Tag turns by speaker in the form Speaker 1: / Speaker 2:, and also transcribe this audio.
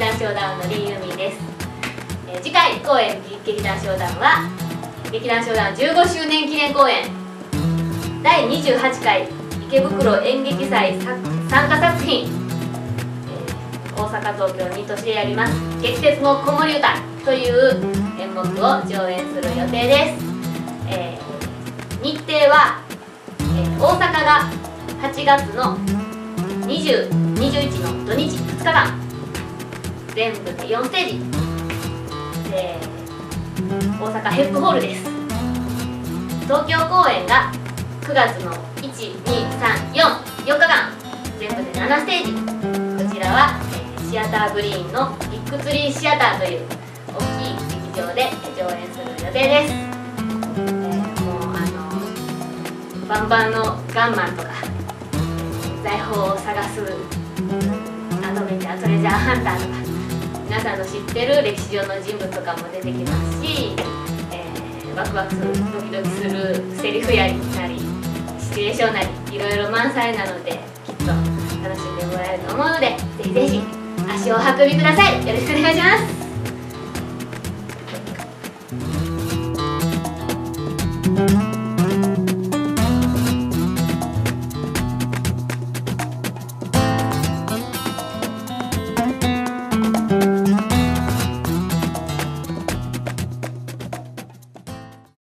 Speaker 1: 団ショウダウンのU.M.Iです。次回公演劇団ショウダウンは劇団ショウダウン15周年記念公演第28回池袋演劇祭参加作品、大阪東京2都市でやります「撃鉄の子守歌」という演目を上演する予定です。日程は、大阪が8月の20、21の土日2日間全部で4ステージ、大阪ヘップホールです。東京公演が9月の1、2、3、4、4日間全部で7ステージ。こちらは、シアターグリーンのビッグツリーシアターという大きい劇場で上演する予定です。バンバンのガンマンとか財宝を探すアドベンチャートレジャーハンターとか皆さんの知ってる歴史上の人物とかも出てきますし、ワクワクするドキドキするセリフやりなりシチュエーションなりいろいろ満載なのできっと楽しんでもらえると思うので、ぜひぜひ足をお運びください。よろしくお願いします。